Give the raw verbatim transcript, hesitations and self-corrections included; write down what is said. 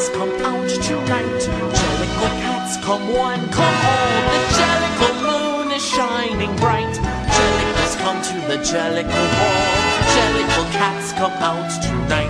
cats come out tonight. Jellicle cats, come one, come all. The Jellicle moon is shining bright. Jellicles come to the Jellicle ball. Jellicle cats come out tonight.